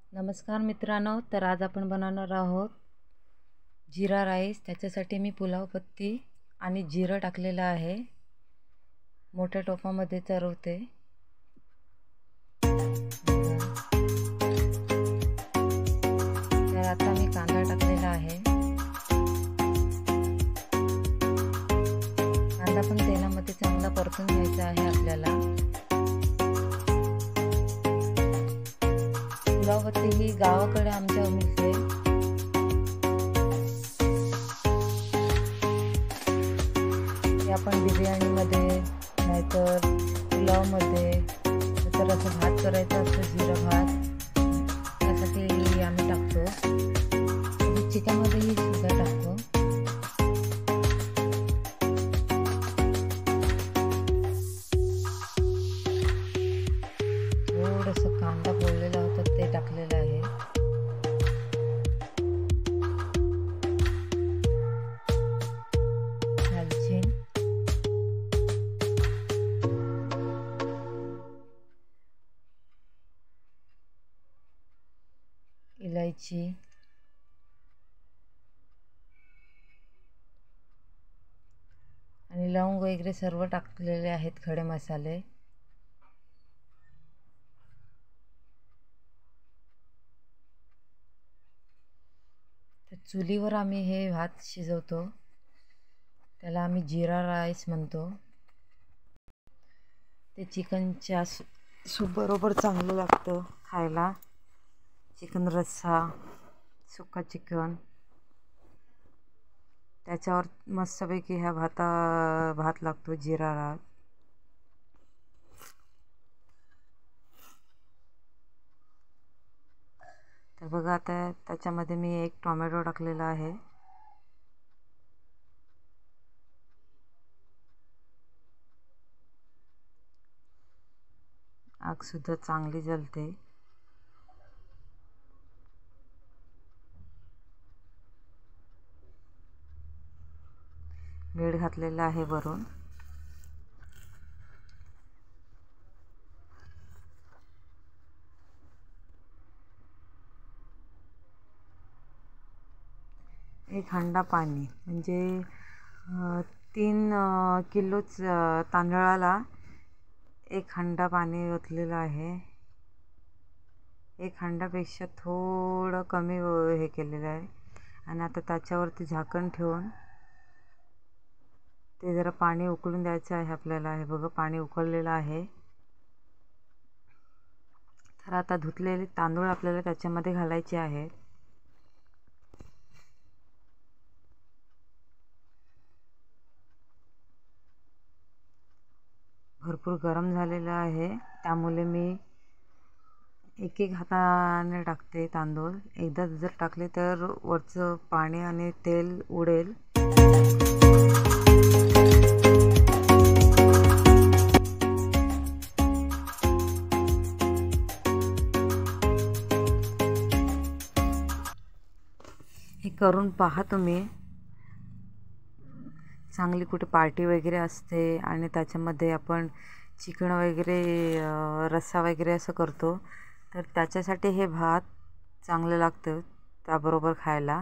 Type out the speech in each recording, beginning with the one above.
नमस्कार मित्रांनो, तर आज आपण बनवणार आहोत जीरा राईस। त्याच्यासाठी मी पुलाव पत्ती आणि जिरं टाकलेलं आहे। मोठ्या टोपामध्ये चरवते। तर आता मी कांदा टाकलेला आहे। कांदा पण तेलामध्ये चांगला परतून घ्यायचा आहे आपल्याला। पुलाव पत्ती ही गावाकडे आमच्या मिळते। आपण बिर्याणीमध्ये नाहीतर पुलावमध्ये तर असं भात करायचं असतं, जिरा भात, त्यासाठी आम्ही टाकतो। चिकनमध्येही सुद्धा टाकतो। थोडंसं कांदा फोडलेला होता ते टाकलेलं आहे। दालचीन, इलायची, आणि लवंग वगैरे सर्व टाकलेले आहेत, खडे मसाले। तर चुलीवर आम्ही हे भात शिजवतो, त्याला आम्ही जीरा राईस म्हणतो। ते चिकनच्या सूप बरोबर चांगलं लागतं खायला। चिकन रस्सा, सुक्का चिकन, त्याच्यावर मस्तपैकी ह्या भात लागतो जीरा राईस। तर बघा, आता त्याच्यामध्ये मी एक टोमॅटो टाकलेला आहे। आग सुद्धा चांगली जलते। मीठ घातलेलं आहे वरून। एक हंडा पाणी, म्हणजे 3 किलोच तांदळाला एक हंडा पाणी ओतलेलं आहे। एक हंडापेक्षा थोडं कमी हे केलेलं आहे। आणि आता त्याच्यावरती झाकण ठेवून ते जरा पाणी उकळून द्यायचं आहे आपल्याला। हे बघा, पाणी उकळलेलं आहे। तर आता धुतलेले तांदूळ आपल्याला त्याच्यामध्ये घालायचे आहेत। भरपूर गरम झालेलं आहे, त्यामुळे मी एक हाताने टाकते तांदूळ। एकदा जर टाकले तर वरचं पाणी आणि तेल उडेल। हे करून पहा तुम्ही। चांगली कुठे पार्टी वगैरे असते आणि त्याच्यामध्ये आपण चिकन वगैरे रस्सा वगैरे असं करतो, तर त्याच्यासाठी हे भात चांगलं लागतं त्याबरोबर खायला।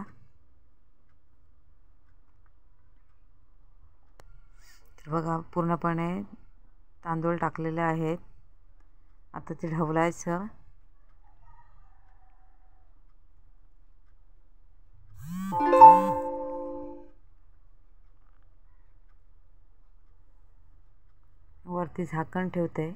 तर बघा, पूर्णपणे तांदूळ टाकलेले आहेत। आता ते ढवळायचं। वरती झाकण ठेवते।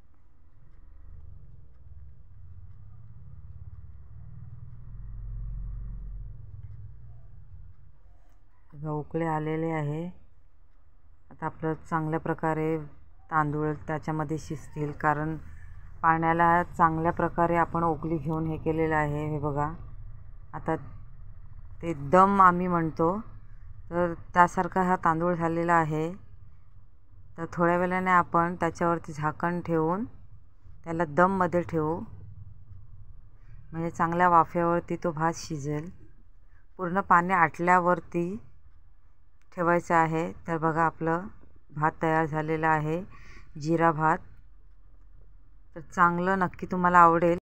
उकळे आलेले आहे। आता आपलं चांगल्या प्रकारे तांदूळ त्याच्यामध्ये शिजतील, कारण पाण्याला चांगल्या प्रकारे आपण उकळी घेऊन हे केलेलं आहे। हे बघा, आता ते दम आम्ही म्हणतो, तर त्यासारखा हा तांदूळ झालेला आहे। तर थोड्या वेळाने आपण त्याच्यावरती झाकण ठेवून त्याला दममध्ये ठेवू, म्हणजे चांगल्या वाफेवरती तो भात शिजेल। पूर्ण पाणी आटल्यावरती ठेवायचं आहे। तर बघा, आपलं भात तयार झालेला आहे, जीरा भात। तर चांगलं नक्की तुम्हाला आवडेल।